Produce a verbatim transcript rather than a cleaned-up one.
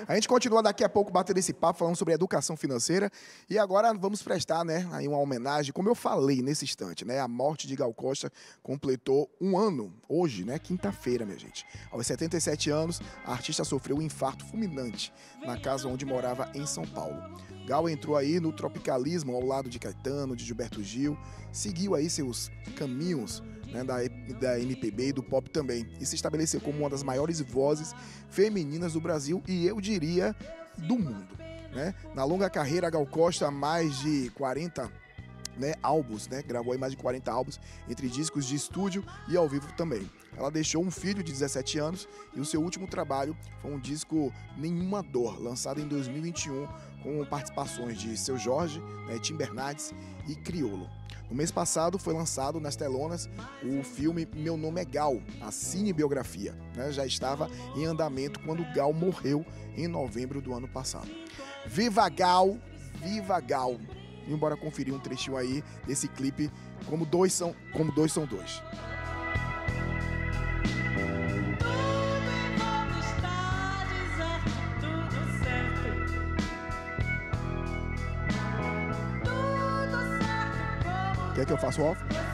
A gente continua daqui a pouco batendo esse papo, falando sobre educação financeira. E agora vamos prestar, né, aí uma homenagem, como eu falei nesse instante, né? A morte de Gal Costa completou um ano, hoje, né? Quinta-feira, minha gente. Aos setenta e sete anos, a artista sofreu um infarto fulminante na casa onde morava em São Paulo. Gal entrou aí no tropicalismo ao lado de Caetano, de Gilberto Gil, seguiu aí seus caminhos, né, da, da M P B e do pop também, e se estabeleceu como uma das maiores vozes femininas do Brasil e eu diria do mundo, né? Na longa carreira, a Gal Costa, mais de quarenta né, álbuns, né? Gravou aí mais de quarenta álbuns, entre discos de estúdio e ao vivo também. Ela deixou um filho de dezessete anos e o seu último trabalho foi um disco Nenhuma Dor, lançado em dois mil e vinte e um, com participações de Seu Jorge, né, Tim Bernardes e Criolo. No mês passado foi lançado nas telonas o filme Meu Nome é Gal, a cinebiografia, né? Já estava em andamento quando Gal morreu em novembro do ano passado. Viva Gal, viva Gal! E bora conferir um trechinho aí desse clipe, como dois são, como dois são dois. Quer que eu faça o off?